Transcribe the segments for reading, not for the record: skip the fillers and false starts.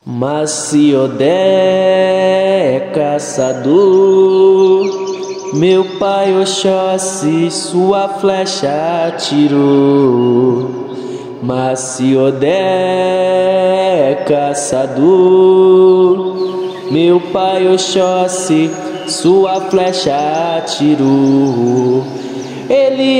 Mas se Odé é caçador, meu pai Oxóssi sua flecha atirou. Mas se Odé é caçador, meu pai Oxóssi sua flecha atirou. Ele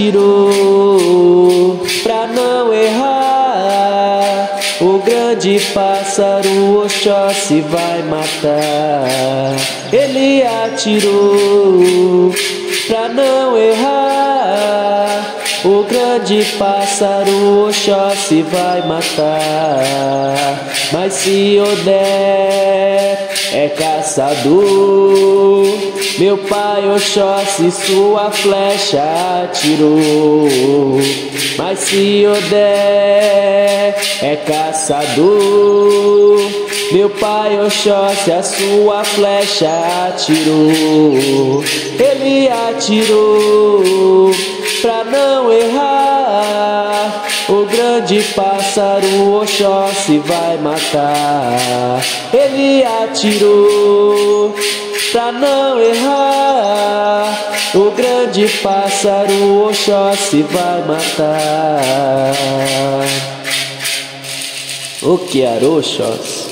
atirou pra não errar. O grande pássaro Oxóssi vai matar. Ele atirou pra não errar. O grande pássaro Oxóssi vai matar. Mas se Odé é caçador, meu pai Oxóssi sua flecha atirou. Mas se Odé é caçador, meu pai Oxóssi a sua flecha atirou. Ele atirou pra não errar. O grande pássaro Oxóssi vai matar. Ele atirou pra não errar. O grande pássaro Oxóssi vai matar. O que era Oxóssi?